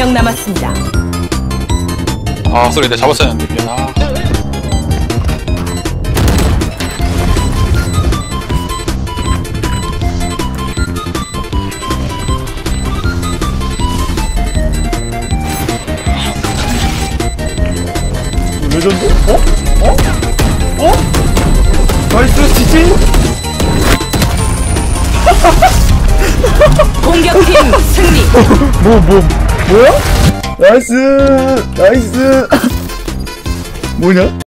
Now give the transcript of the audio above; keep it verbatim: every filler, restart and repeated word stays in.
명 남았습니다. 아 소리 내가 잡았어야 했는데 미안. 아. 레전드? 어? 어? 어? 나이스 지지? 공격팀 승리. 뭐, 뭐, 뭐야? 나이스! 나이스! 뭐냐?